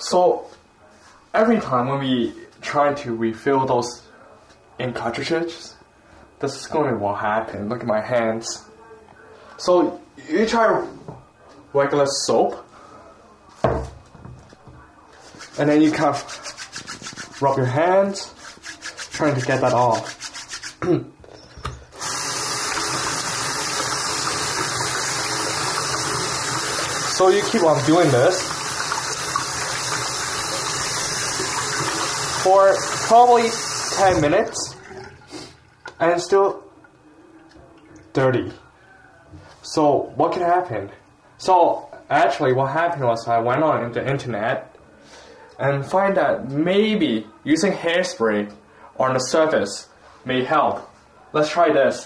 So every time when we try to refill those ink cartridges, this is going to what happen. Look at my hands. So you try regular soap, and then you kind of rub your hands, trying to get that off. So you keep on doing this for probably 10 minutes, and it's still dirty. So what can happen? So actually what happened was I went on the internet and find that maybe using hairspray on the surface may help. Let's try this.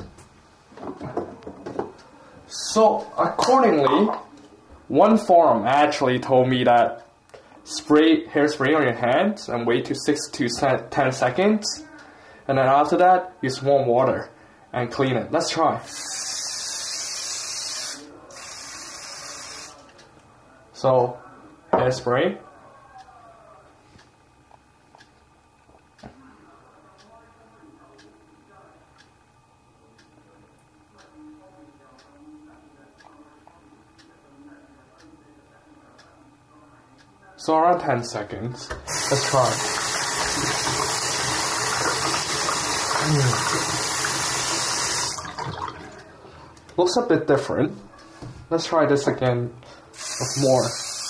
So accordingly, one forum actually told me that hairspray on your hands and wait to 6 to 10 seconds, and then after that use warm water and clean it. Let's try. So hairspray. So around 10 seconds. Let's try. Looks a bit different. Let's try this again with more.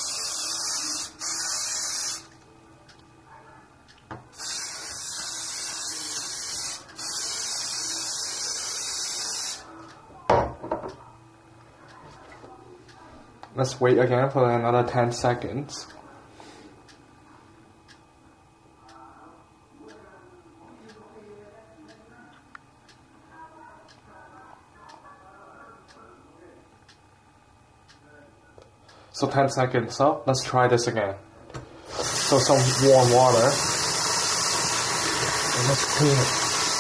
Let's wait again for another 10 seconds. So 10 seconds up, let's try this again. So some warm water. And let's clean it.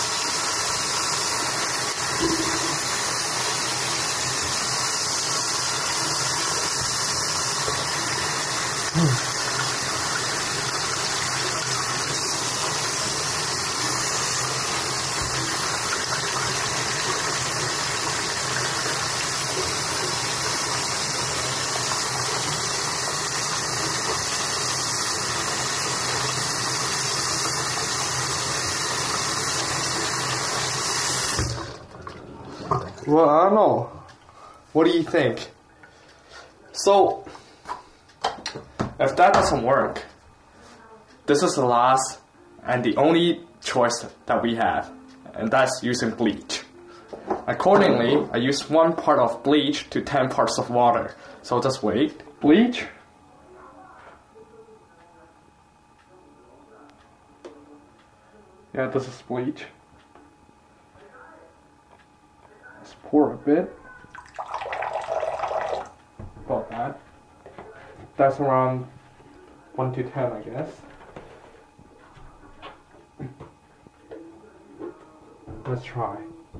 Well, I don't know. What do you think? So, if that doesn't work, this is the last and the only choice that we have, and that's using bleach. Accordingly, I use 1 part of bleach to 10 parts of water. So just wait. Bleach. Yeah, this is bleach. Let's pour a bit. About that. That's around 1 to 10, I guess. Let's try.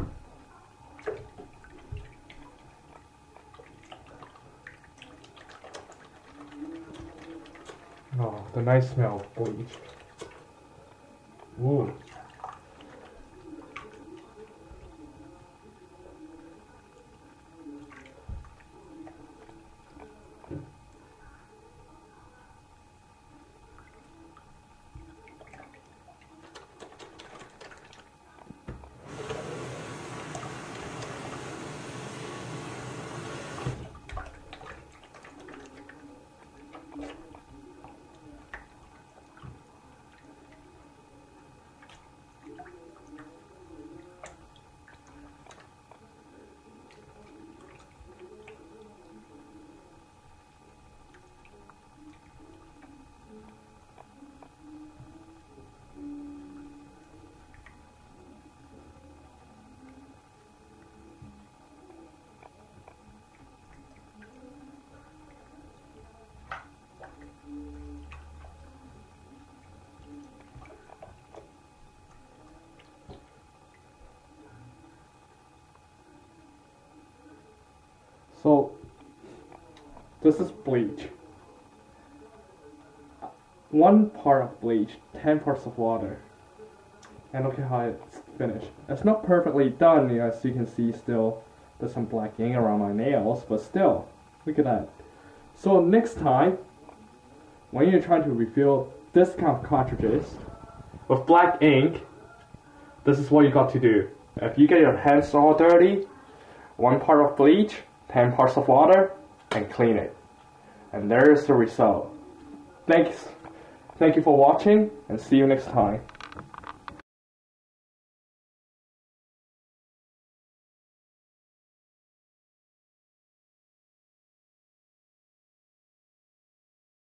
Oh, the nice smell of bleach. Ooh. So, this is bleach. 1 part of bleach, 10 parts of water. And look at how it's finished. It's not perfectly done, as you can see still. There's some black ink around my nails, but still, look at that. So next time, when you're trying to refill this kind of cartridges with black ink, this is what you got to do. If you get your hands all dirty, 1 part of bleach, 10 parts of water, and clean it. And there's the result. Thank you for watching, and see you next time.